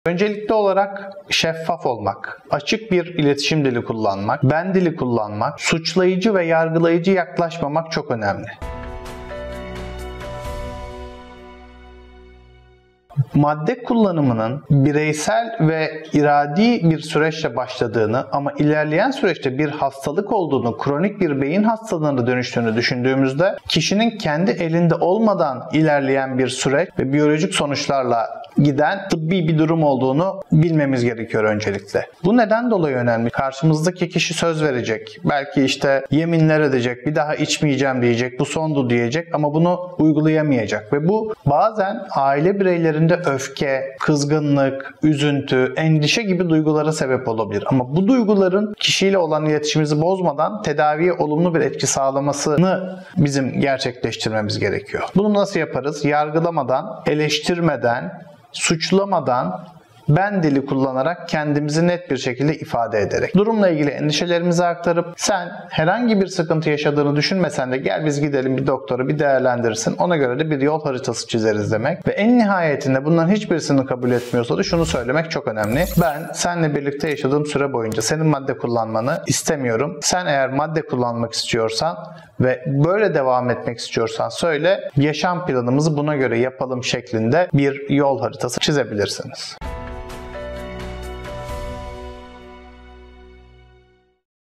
Öncelikli olarak şeffaf olmak, açık bir iletişim dili kullanmak, ben dili kullanmak, suçlayıcı ve yargılayıcı yaklaşmamak çok önemli. Madde kullanımının bireysel ve iradi bir süreçle başladığını ama ilerleyen süreçte bir hastalık olduğunu, kronik bir beyin hastalığına dönüştüğünü düşündüğümüzde kişinin kendi elinde olmadan ilerleyen bir süreç ve biyolojik sonuçlarla giden tıbbi bir durum olduğunu bilmemiz gerekiyor öncelikle. Bu neden dolayı önemli? Karşımızdaki kişi söz verecek. Belki yeminler edecek, bir daha içmeyeceğim diyecek, bu sondu diyecek ama bunu uygulayamayacak ve bu bazen aile bireylerinde öfke, kızgınlık, üzüntü, endişe gibi duygulara sebep olabilir. Ama bu duyguların kişiyle olan iletişimimizi bozmadan tedaviye olumlu bir etki sağlamasını bizim gerçekleştirmemiz gerekiyor. Bunu nasıl yaparız? Yargılamadan, eleştirmeden, suçlamadan, ben dili kullanarak kendimizi net bir şekilde ifade ederek. Durumla ilgili endişelerimizi aktarıp sen herhangi bir sıkıntı yaşadığını düşünmesen de gel biz gidelim bir doktora bir değerlendirsin. Ona göre de bir yol haritası çizeriz demek. Ve en nihayetinde bunların hiçbirisini kabul etmiyorsa da şunu söylemek çok önemli. Ben seninle birlikte yaşadığım süre boyunca senin madde kullanmanı istemiyorum. Sen eğer madde kullanmak istiyorsan ve böyle devam etmek istiyorsan söyle. Yaşam planımızı buna göre yapalım şeklinde bir yol haritası çizebilirsiniz.